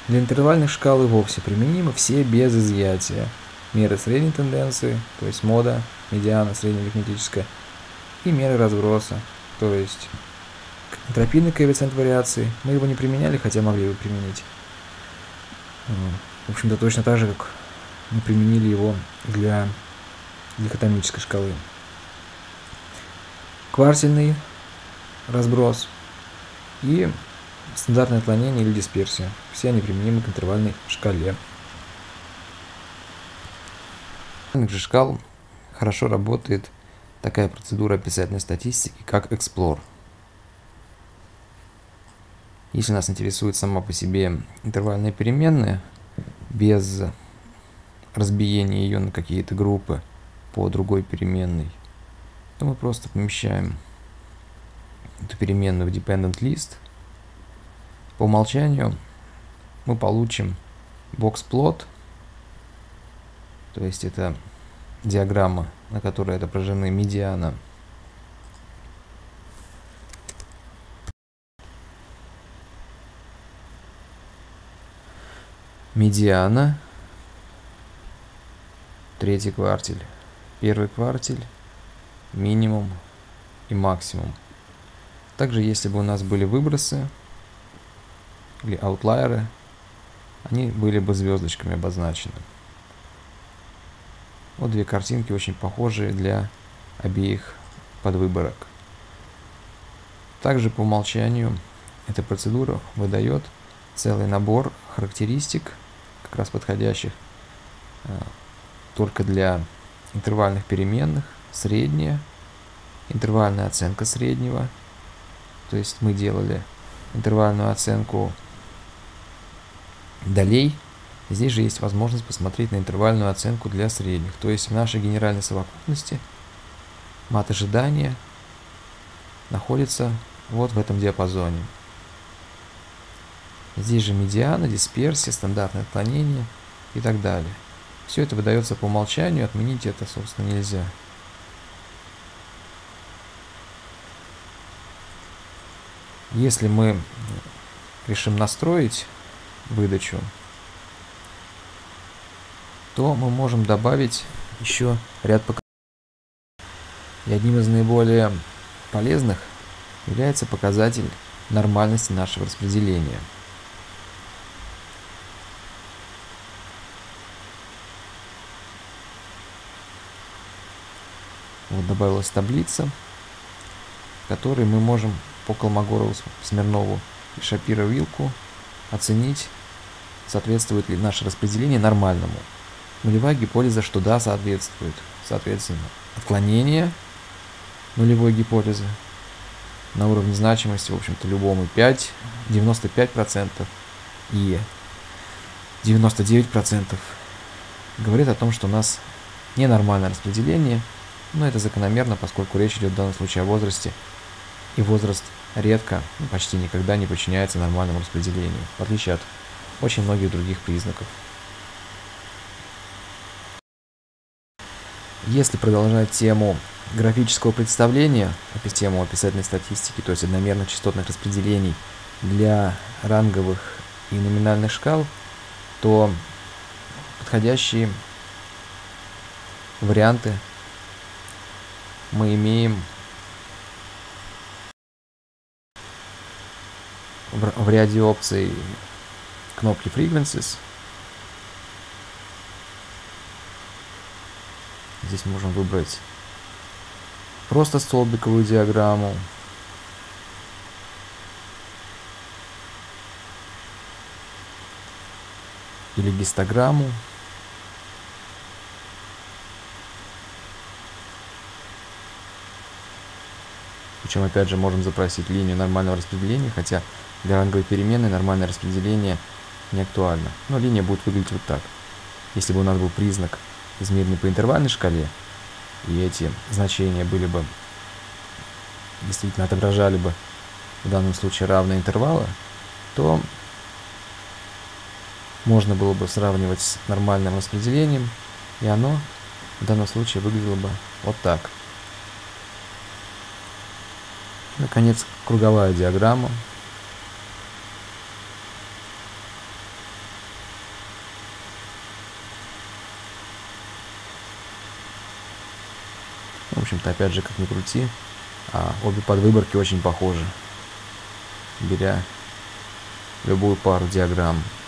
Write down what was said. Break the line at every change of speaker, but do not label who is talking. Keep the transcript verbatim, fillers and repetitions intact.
Для интервальных шкал и вовсе применимы все без изъятия. Меры средней тенденции, то есть мода, медиана, среднеарифметическая, и меры разброса, то есть энтропийный коэффициент вариации. Мы его не применяли, хотя могли бы применить. В общем-то, точно так же, как мы применили его для дихотомической шкалы. Квартильный разброс и стандартное отклонение или дисперсия. Все они применимы к интервальной шкале. Для же шкал хорошо работает такая процедура описательной статистики, как Explore. Если нас интересует сама по себе интервальная переменная, без разбиения ее на какие-то группы по другой переменной, то мы просто помещаем эту переменную в dependent list. По умолчанию мы получим box-plot, то есть это диаграмма, на которой отображены медиана, медиана, третий квартиль, первый квартиль, минимум и максимум. Также, если бы у нас были выбросы или аутлайеры, они были бы звездочками обозначены. Вот две картинки, очень похожие для обеих подвыборок. Также по умолчанию эта процедура выдает целый набор характеристик, как раз подходящих э, только для интервальных переменных: средняя, интервальная оценка среднего, то есть мы делали интервальную оценку долей. Здесь же есть возможность посмотреть на интервальную оценку для средних, то есть в нашей генеральной совокупности мат ожидания находится вот в этом диапазоне. Здесь же медиана, дисперсия, стандартное отклонение и так далее. Все это выдается по умолчанию, отменить это, собственно, нельзя. Если мы решим настроить выдачу, то мы можем добавить еще ряд показателей. И одним из наиболее полезных является показатель нормальности нашего распределения. Вот добавилась таблица, в которой мы можем по Колмогорову, Смирнову и Шапира-Вилку оценить, соответствует ли наше распределение нормальному. Нулевая гипотеза, что да, соответствует. Соответственно, отклонение нулевой гипотезы на уровне значимости, в общем-то, любому пять, девяносто пять процентов и девяносто девять процентов говорит о том, что у нас ненормальное распределение, но это закономерно, поскольку речь идет в данном случае о возрасте, и возраст редко, ну, почти никогда не подчиняется нормальному распределению, в отличие от очень многих других признаков. Если продолжать тему графического представления, тему описательной статистики, то есть одномерных частотных распределений для ранговых и номинальных шкал, то подходящие варианты мы имеем в, в ряде опций кнопки Frequencies. Здесь можем выбрать просто столбиковую диаграмму, или гистограмму. Причем, опять же, можем запросить линию нормального распределения, хотя для ранговой переменной нормальное распределение не актуально. Но линия будет выглядеть вот так. Если бы у нас был признак, измеренный по интервальной шкале, и эти значения были бы, действительно отображали бы в данном случае равные интервалы, то можно было бы сравнивать с нормальным распределением, и оно в данном случае выглядело бы вот так. Наконец, круговая диаграмма. В общем-то, опять же, как ни крути, а обе подвыборки очень похожи, беря любую пару диаграмм.